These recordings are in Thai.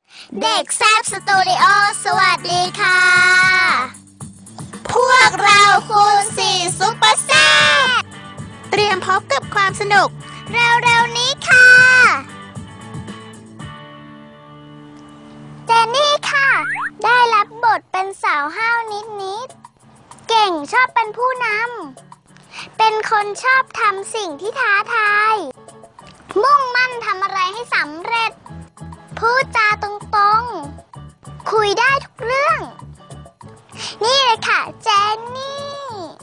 เด็กแซบสตูดิโอสวัสดีค่ะพวกเราคูณ4ซุปเปอร์แซบเตรียมพบกับความสนุกเร็วๆนี้ค่ะเจนนี่ค่ะได้รับบทเป็นสาวห้าวนิดๆเก่งชอบเป็นผู้นำเป็นคนชอบทำสิ่งที่ท้าทายมุ่งมั่นทำอะไรให้สำเร็จพูดจาตรงๆคุยได้ทุกเรื่อง นี่เลยค่ะเจนนี่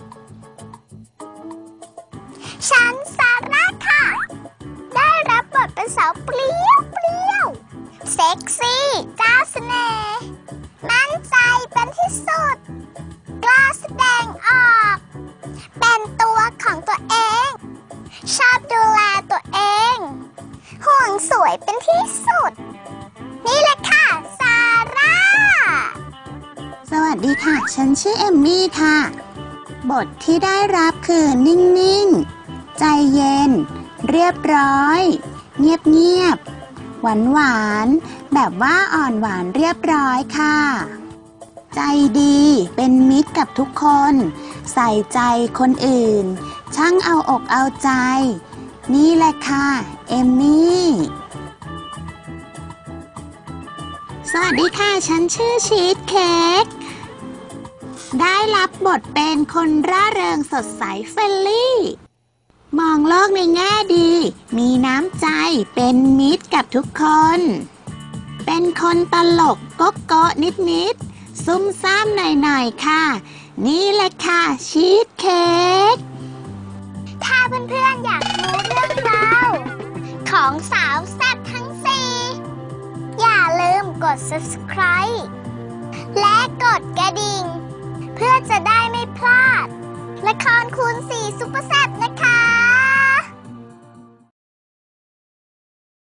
ฉันซาร่าค่ะได้รับบทเป็นสาวเปรี้ยวเซ็กซี่เจ้าเสน่ห์มั่นใจเป็นที่สุดกล้าแสดงออกเป็นตัวของตัวเองชอบดูแลตัวเองห่วงสวยเป็นที่สุดนี่แหละค่ะซาร่าสวัสดีค่ะฉันชื่อเอมมี่ค่ะบทที่ได้รับคือนิ่งๆใจเย็นเรียบร้อยเงียบๆหวานๆแบบว่าอ่อนหวานเรียบร้อยค่ะใจดีเป็นมิตรกับทุกคนใส่ใจคนอื่นช่างเอาอกเอาใจนี่แหละค่ะเอมมี่สวัสดีค่ะฉันชื่อชีสเค้กได้รับบทเป็นคนร่าเริงสดใสเฟรนลี่มองโลกในแง่ดีมีน้ำใจเป็นมิตรกับทุกคนเป็นคนตลกโก๊ะโก๊ะนิดๆซุ่มซ่ามหน่อยๆค่ะนี่แหละค่ะชีสเค้กถ้าเพื่อนๆอยากรู้เรื่องราวของสาวแซ่บทั้ง4อย่าลืมกด subscribe และกดกระดิ่งเพื่อจะได้ไม่พลาดละครคูณ4ซุปเปอร์แซ่บ